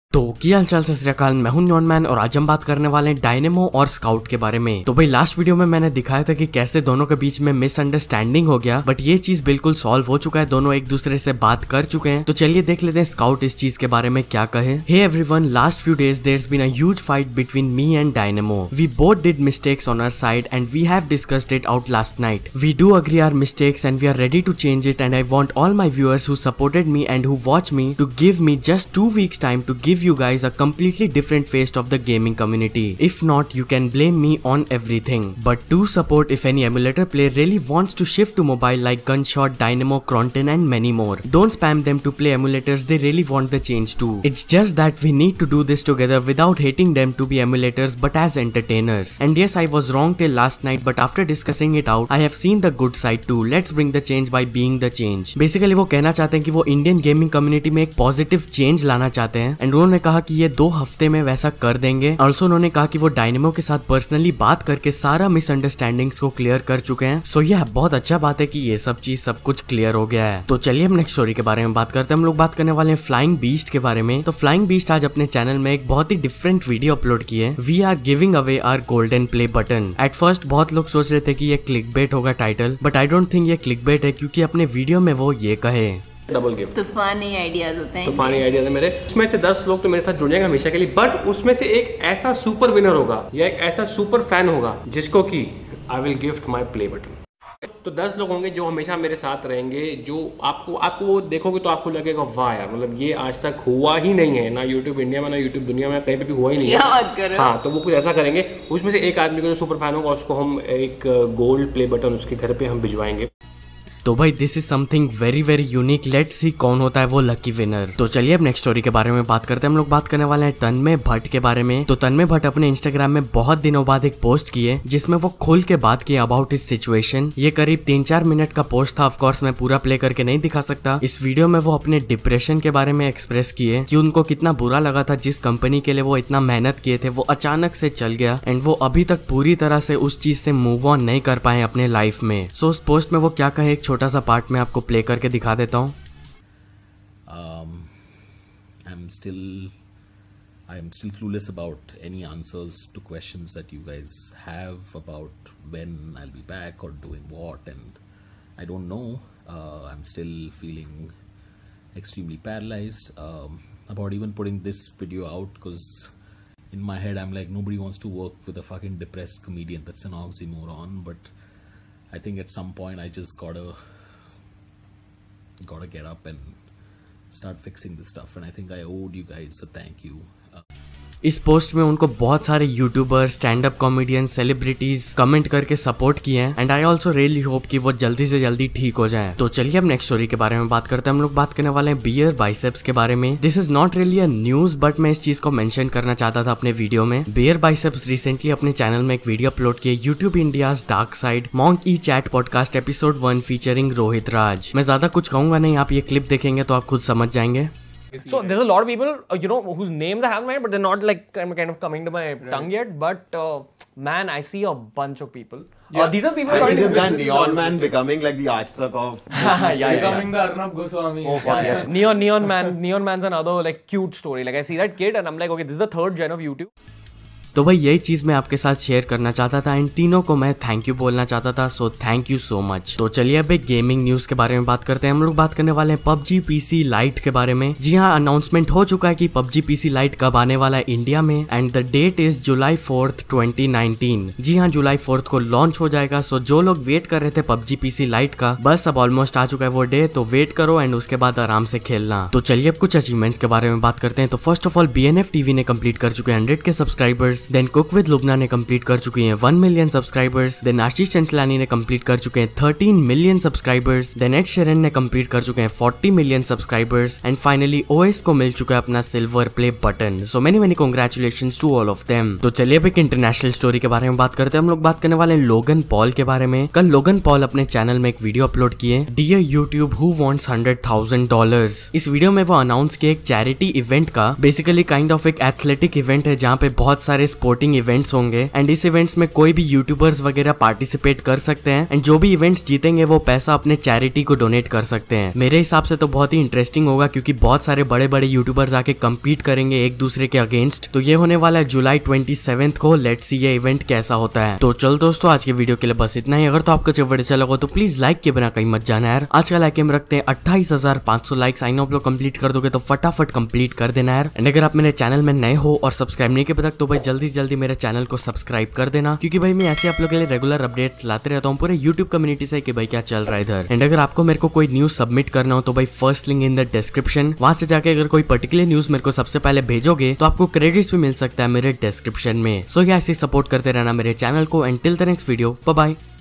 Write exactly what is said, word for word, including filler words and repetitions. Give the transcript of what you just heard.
तो क्या हाल चाल, सत श्री अकाल। मैं हूं नियॉन मैन और आज हम बात करने वाले हैं डायनेमो और स्काउट के बारे में। तो भाई लास्ट वीडियो में मैंने दिखाया था कि कैसे दोनों के बीच में मिसअंडरस्टैंडिंग हो गया, बट ये चीज बिल्कुल सॉल्व हो चुका है। दोनों एक दूसरे से बात कर चुके हैं। तो चलिए देख लेते हैं स्काउट इस चीज के बारे में क्या कहे। Hey everyone, last few days there's been a huge fight between me and Dynamo. We both did mistakes on our side and we have discussed it out last night. We do agree our mistakes and we are ready to change it and I want all my viewers who supported me and who watch me to give me just two weeks time to give you guys a completely different face of the gaming community. If not, you can blame me on everything. But do support if any emulator player really wants to shift to mobile like Gunshot, Dynamo, Cronton and many more. Don't spam them to play emulators, they really want the change too. It's just that we need to do this together without hating them to be emulators but as entertainers. And yes, I was wrong till last night, but after discussing it out, I have seen the good side too. Let's bring the change by being the change. Basically वो कहना चाहते हैं कि वो Indian gaming community में एक positive change लाना चाहते हैं एंड उन्होंने कहा कि ये दो हफ्ते में वैसा कर देंगे। ऑल्सो उन्होंने कहा कि वो डायनेमो के साथ पर्सनली बात करके सारा मिसअंडरस्टैंडिंग्स को क्लियर कर चुके हैं। सो यह बहुत अच्छा बात है कि ये सब चीज सब कुछ क्लियर हो गया है। तो चलिए हम नेक्स्ट स्टोरी के बारे में बात करते हैं। हम लोग बात करने वाले हैं फ्लाइंग बीस्ट के बारे में। तो फ्लाइंग बीस्ट आज अपने चैनल में एक बहुत ही डिफरेंट वीडियो अपलोड की है। We are giving away our golden play button. At first बहुत लोग सोच रहे थे कि ये क्लिकबेट होगा title, but I don't think ये क्लिकबेट है, क्योंकि अपने वीडियो में वो ये कहे डबल गिफ्ट। तूफानी आइडियाज होते हैं, तूफानी आइडियाज है मेरे। उसमें से दस लोग तो मेरे साथ जुड़ेंगे हमेशा के लिए, बट उसमें से एक ऐसा सुपर विनर होगा या एक ऐसा सुपर फैन होगा जिसको कि I will gift my play button. तो दस लोग होंगे जो हमेशा मेरे साथ रहेंगे, जो आपको आपको वो देखोगे तो आपको लगेगा वाह यार, मतलब ये आज तक हुआ ही नहीं है, ना यूट्यूब इंडिया में ना यूट्यूब दुनिया में कहीं पे भी हुआ ही नहीं है। हाँ, तो वो कुछ ऐसा करेंगे। उसमें से एक आदमी को जो सुपर फैन होगा उसको हम एक गोल्ड प्ले बटन उसके घर पे हम भिजवाएंगे। तो भाई this is something very very unique. Let's see कौन होता है वो लकी विनर। तो चलिए अब नेक्स्ट स्टोरी के बारे में बात करते हैं। हम लोग बात करने वाले हैं तन्मय भट्ट के बारे में। तो तन्मय भट्ट अपने इंस्टाग्राम में बहुत दिनों बाद एक पोस्ट किए जिसमें वो खुल के बात की अबाउट इस सिचुएशन। ये करीब तीन चार मिनट का पोस्ट था। ऑफ कोर्स मैं पूरा प्ले करके नहीं दिखा सकता। इस वीडियो में वो अपने डिप्रेशन के बारे में एक्सप्रेस किए कि उनको कितना बुरा लगा था, जिस कंपनी के लिए वो इतना मेहनत किए थे वो अचानक से चल गया एंड वो अभी तक पूरी तरह से उस चीज से मूव ऑन नहीं कर पाए अपने लाइफ में। सो उस पोस्ट में वो क्या कहे एक छोटा सा पार्ट में आपको प्ले करके दिखा देता हूँ। um, I'm still I'm still clueless about any answers to questions that you guys have about when I'll be back or doing what, and I don't know. uh, I'm still feeling extremely paralyzed um, about even putting this video out, because in my head I'm like, nobody wants to work with a fucking depressed comedian. That's an oxymoron, but I think at some point I just gotta gotta get up and start fixing this stuff, and I think I owed you guys a thank you. uh, इस post में उनको बहुत सारे youtuber, stand up comedian, celebrities comment करके support किए हैं and I also really hope कि वो जल्दी से जल्दी ठीक हो जाए। तो चलिए अब नेक्स्ट स्टोरी के बारे में बात करते हैं। हम लोग बात करने वाले हैं बियर बाइसेप्स के बारे में। This is not really a news, but मैं इस चीज को मेंशन करना चाहता था अपने वीडियो में। बियर बाइसेप्स रिसेंटली अपने चैनल में एक वीडियो अपलोड किए, YouTube India's dark side Monk E chat podcast episode one featuring Rohit Raj. मैं ज्यादा कुछ कहूंगा नहीं, आप ये क्लिप देखेंगे तो आप खुद समझ जाएंगे। So there's a lot of people, uh, you know, whose names I have in mind, but they're not like kind of, kind of coming to my right. tongue yet. But uh, man, I see a bunch of people. Yeah. Uh, these are people. I see this guy Neon Man becoming like the Aajtak of. yeah, yeah, becoming the Arnab Goswami. Oh fuck yes. Neon, Neon Man, Neon Man's another like cute story. Like I see that kid and I'm like, okay, this is the third gen of YouTube. तो भाई यही चीज मैं आपके साथ share करना चाहता था। इन तीनों को मैं थैंक यू बोलना चाहता था, so thank you so much. तो चलिए अब एक गेमिंग न्यूज के बारे में बात करते हैं। हम लोग बात करने वाले हैं पबजी पीसी लाइट के बारे में। जी हाँ, अनाउंसमेंट हो चुका है कि पबजी पीसी लाइट कब आने वाला है इंडिया में and the date is July fourth twenty nineteen. जी हाँ, जुलाई फोर्थ को लॉन्च हो जाएगा। सो जो लोग वेट कर रहे थे पबजी पीसी लाइट का, बस अब ऑलमोस्ट आ चुका है वो डे, तो वेट करो एंड उसके बाद आराम से खेलना। तो चलिए अब कुछ अचीवमेंट्स के बारे में बात करते हैं। तो first of all B N F TV ने कंप्लीट कर चुके हैं हंड्रेड के subscribers. Then cook with Lubna ने कंप्लीट कर चुकी हैं one million subscribers. Then Ashish Chanchlani ने कंप्लीट कर चुके हैं thirteen million subscribers. Then Ed Sheeran ने कंप्लीट कर चुके हैं forty million subscribers and finally OS को मिल चुका है अपना silver play button. So many many congratulations to all of them. तो चलिए अब एक इंटरनेशनल स्टोरी के बारे में बात करते हैं। हम लोग बात करने वाले हैं लोगन पॉल के बारे में। कल लोगन पॉल अपने चैनल में एक वीडियो अपलोड किए, dear YouTube who wants hundred thousand dollars. इस वीडियो में वो अनाउंस किए एक चैरिटी इवेंट का, बेसिकली काइंड ऑफ एक एथलेटिक इवेंट है जहाँ पे बहुत सारे स्पोर्टिंग इवेंट्स होंगे एंड इस इवेंट्स में कोई भी यूट्यूबर्स वगैरह पार्टिसिपेट कर सकते हैं एंड जो भी इवेंट्स जीतेंगे वो पैसा अपने चैरिटी को डोनेट कर सकते हैं। मेरे हिसाब से तो बहुत ही इंटरेस्टिंग होगा क्योंकि बहुत सारे बड़े बड़े यूट्यूबर्स आके कम्पीट करेंगे एक दूसरे के अगेंस्ट। तो ये होने वाला है जुलाई ट्वेंटी सेवेंथ को। लेट्स सी ये इवेंट कैसा होता है। तो चल दोस्तों, आज के वीडियो के लिए बस इतना ही। अगर तो आपको जो वीडियो अच्छा लगा तो प्लीज लाइक के बिना कहीं मत जाना यार। आज का लाइक हम रखते हैं अट्ठाईस हजार पांच सौ लाइक्स। आई नो आप लोग कंप्लीट कर दोगे तो फटाफट कंप्लीट कर देना यार। एंड अगर आप मेरे चैनल में नए हो और सब्सक्राइब नहीं किए तक तो भाई जल्दी जल्दी मेरे चैनल को सब्सक्राइब कर देना, क्योंकि भाई मैं ऐसे आप लोग के लिए रेगुलर अपडेट्स लाते रहता हूँ पूरे यूट्यूब कम्युनिटी से कि भाई क्या चल रहा है इधर। एंड अगर आपको मेरे को कोई न्यूज सबमिट करना हो तो भाई first link in the description, वहां से जाके अगर कोई पर्टिकुलर न्यूज मेरे को सबसे पहले भेजोगे तो आपको क्रेडिट्स भी मिल सकता है मेरे डिस्क्रिप्शन में। सो so, ऐसे सपोर्ट करते रहना मेरे चैनल को। And till the next video, bye bye.